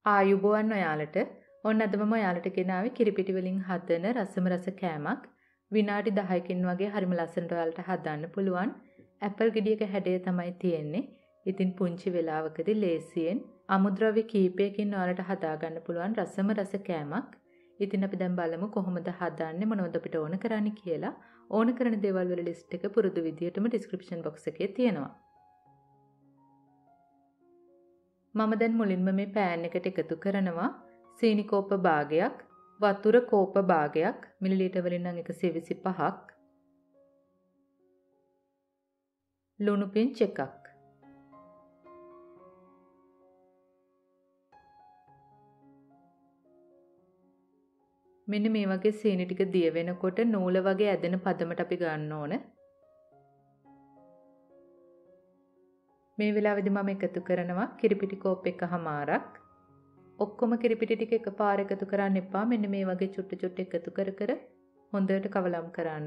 ආයුබෝවන් ඔයාලට. ඔන්න අද මම ඔයාලට ගෙනාවේ කිරිපිටි වලින් හදන රසම රස කෑමක්. විනාඩි 10කින් වගේ හරිම ලස්සනට ඔයාලට හදන්න පුළුවන්. ඇපල් ගෙඩියක හැඩය තමයි තියෙන්නේ. ඉතින් පුංචි වෙලාවකදී ලේසියෙන් අමුද්‍රව්‍ය කීපයකින් ඔයාලට හදාගන්න පුළුවන් රසම රස කෑමක්. ඉතින් අපි දැන් බලමු කොහොමද හදන්නේ මොනවද අපිට ඕන කරන්නේ කියලා. ඕන කරන දේවල් වල ලිස්ට් එක පුරුදු විදියටම ඩිස්ක්‍රිප්ෂන් බොක්ස් එකේ තියෙනවා. මම දැන් මුලින්ම මේ පෑන් එකට එකතු කරනවා සීනි කෝප්ප භාගයක්, වතුර කෝප්ප භාගයක්, මිලිලීටර් වලින් නම් 125ක්, ලුණු පිංච් එකක්. මෙන්න මේ වගේ සීනි ටික දිය වෙනකොට නූල වගේ ඇදෙන පදමට අපි ගන්න ඕන. මේ වෙලාවේදී මම එකතු කරනවා කිරිපිටි කෝප් එකමාරක්. ඔක්කොම කිරිපිටි ටික එකපාර එකතු කරන්න එපා. මෙන්න මේ වගේ චුට්ටු චුට්ටු එකතු කර කර හොඳට කවලම් කරන්න.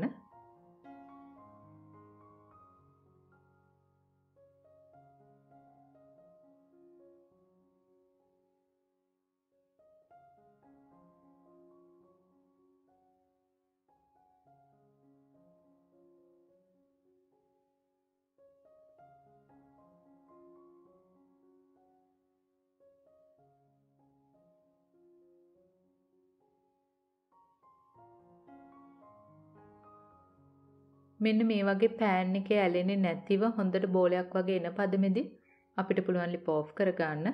මෙන්න මේ වගේ පෑන් එකේ ඇලෙන්නේ නැතිව හොඳට බෝලයක් වගේ එන පදමෙදි අපිට පුළුවන් ලිප් ඔෆ් කරගන්න.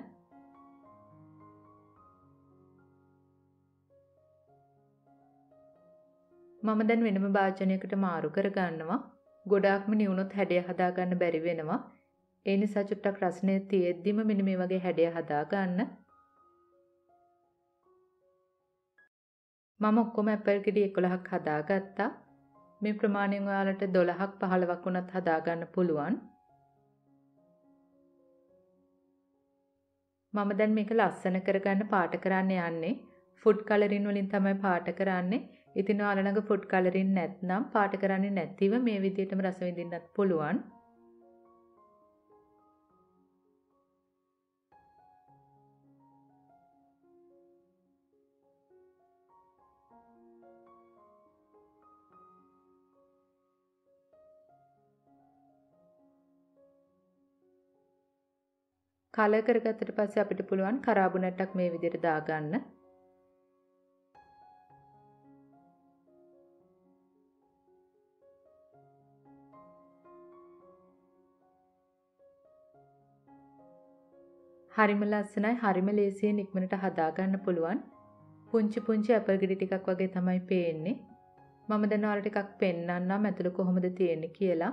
මම දැන් වෙනම භාජනයකට මාරු කරගන්නවා. ගොඩාක්ම නිවුනොත් හැඩය හදාගන්න බැරි වෙනවා. ඒ නිසා චුට්ටක් රසණය තියෙද්දිම මෙන්න මේ වගේ හැඩය හදාගන්න. මම ඔක්කොම ඇපල් ගෙඩි 11ක් හදාගත්තා. මේ ප්‍රමාණයෙන් ඔයාලට 12ක් 15ක් වුණත් හදාගන්න පුළුවන්. මම දැන් මේක ලස්සන කරගන්න පාට කරන්න යන්නේ. ෆුඩ් කලරින් වලින් තමයි පාට කරන්නේ. ඉතින් ඔයාලා ළඟ ෆුඩ් කලරින් නැත්නම් පාට කරන්නේ නැතිව මේ විදිහටම රස විඳින්නත් පුළුවන්. කලර් කරගත්තට පස්සේ අපිට පුළුවන් කරාබුනට්ටක් මේ විදිහට දාගන්න. හරිම ලස්සනයි, හරිම ලේසියෙන් ඉක්මනට හදාගන්න පුළුවන්. පුංචි පුංචි ඇපල් ගෙඩි ටිකක් වගේ තමයි පේන්නේ. මම දැන් ඔයාලට ටිකක් පෙන්නන්නම් ඇතුළ කොහොමද තියෙන්නේ කියලා.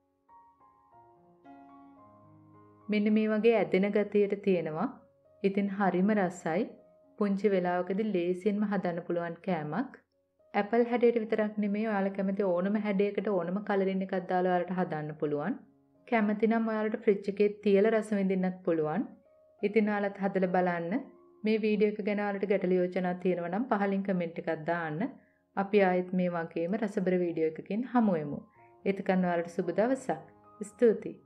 මෙන්න මේ වගේ ඇදෙන ගතියට තියෙනවා. ඉතින් හරිම රසයි. පුංචි වෙලාවකදී ලේසියෙන්ම හදන්න පුළුවන් කෑමක්. ඇපල් හැඩයට විතරක් නෙමෙයි ඔයාලා කැමති ඕනම හැඩයකට ඕනම කලරින් එකක් දාලා ඔයාලට හදන්න පුළුවන්. කැමති නම් ඔයාලට ෆ්‍රිජ් එකේ තියලා රස විඳින්නත් පුළුවන්. ඉතින් ඔයාලත් හදලා බලන්න. මේ වීඩියෝ එක ගැන ඔයාලට ගැටළු යෝජනා තියෙනවා නම් පහලින් කමෙන්ට් එකක් දාන්න. අපි ආයෙත් මේ වගේම රසබර වීඩියෝ එකකින් හමු වෙමු. එතකන් ඔයාලට සුබ දවසක්. ස්තුතියි.